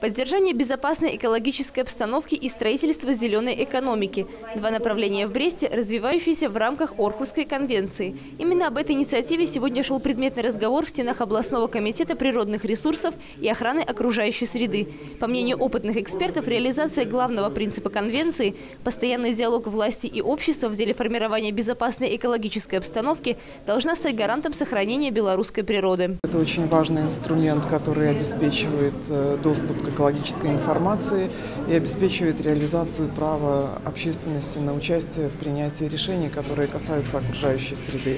Поддержание безопасной экологической обстановки и строительство зеленой экономики – два направления в Бресте, развивающиеся в рамках Орхусской конвенции. Именно об этой инициативе сегодня шел предметный разговор в стенах областного комитета природных ресурсов и охраны окружающей среды. По мнению опытных экспертов, реализация главного принципа конвенции – постоянный диалог власти и общества в деле формирования безопасной экологической обстановки должна стать гарантом сохранения белорусской природы. Это очень важный инструмент, который обеспечивает доступ к экологической информации и обеспечивает реализацию права общественности на участие в принятии решений, которые касаются окружающей среды.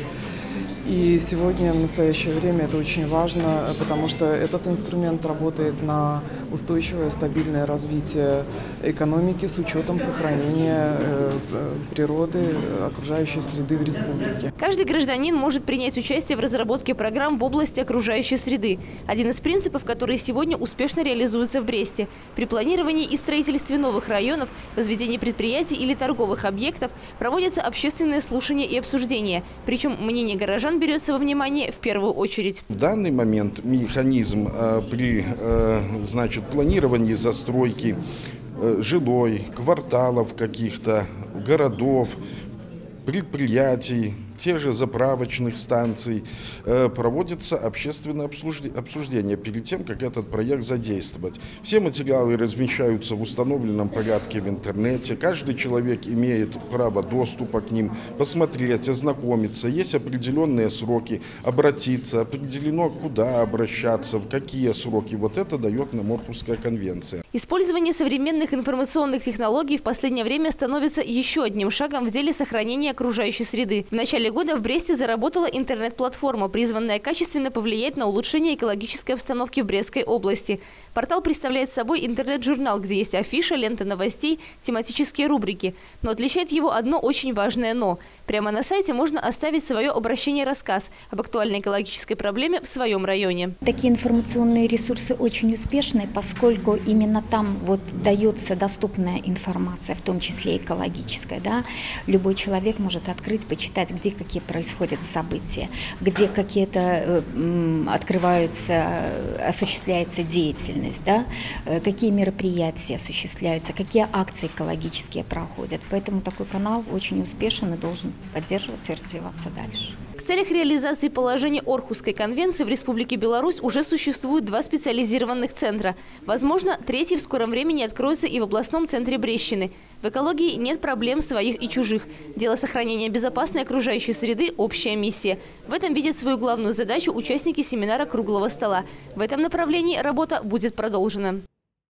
И сегодня, в настоящее время, это очень важно, потому что этот инструмент работает на устойчивое, стабильное развитие экономики с учетом сохранения природы, окружающей среды в республике. Каждый гражданин может принять участие в разработке программ в области окружающей среды. Один из принципов, которые сегодня успешно реализуются в Бресте. При планировании и строительстве новых районов, возведении предприятий или торговых объектов проводятся общественные слушания и обсуждения. Причем мнение горожан берется во внимание в первую очередь. В данный момент механизм при планировании застройки жилой, кварталов каких-то, городов, предприятий, тех же заправочных станций проводится общественное обсуждение перед тем, как этот проект задействовать. Все материалы размещаются в установленном порядке в интернете. Каждый человек имеет право доступа к ним, посмотреть, ознакомиться. Есть определенные сроки обратиться, определено, куда обращаться, в какие сроки. Вот это дает нам Орхусская конвенция. Использование современных информационных технологий в последнее время становится еще одним шагом в деле сохранения окружающей среды. В начале года в Бресте заработала интернет-платформа, призванная качественно повлиять на улучшение экологической обстановки в Брестской области. Портал представляет собой интернет-журнал, где есть афиша, лента новостей, тематические рубрики. Но отличает его одно очень важное «но». Прямо на сайте можно оставить свое обращение-рассказ об актуальной экологической проблеме в своем районе. Такие информационные ресурсы очень успешны, поскольку именно там дается доступная информация, в том числе экологическая. Да? Любой человек может открыть, почитать, где какие происходят события, где какие-то открываются, осуществляется деятельность, да? Какие мероприятия осуществляются, какие акции экологические проходят. Поэтому такой канал очень успешен и должен поддерживаться и развиваться дальше. В целях реализации положений Орхусской конвенции в Республике Беларусь уже существует два специализированных центра. Возможно, третий в скором времени откроется и в областном центре Брестщины. В экологии нет проблем своих и чужих. Дело сохранения безопасной окружающей среды – общая миссия. В этом видят свою главную задачу участники семинара «Круглого стола». В этом направлении работа будет продолжена.